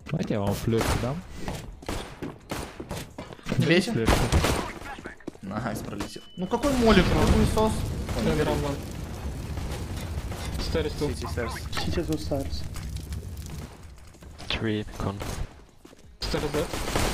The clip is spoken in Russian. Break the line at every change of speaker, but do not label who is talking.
Давайте я вам флешку дам.
Не бейте.
Флешку.
Найс, пролетел. Ну какой молик, какой сос?
Telegram one. Stairs two.
Сити, стэрс.
Сейчас у Старс.
3 con.
Stairs dead.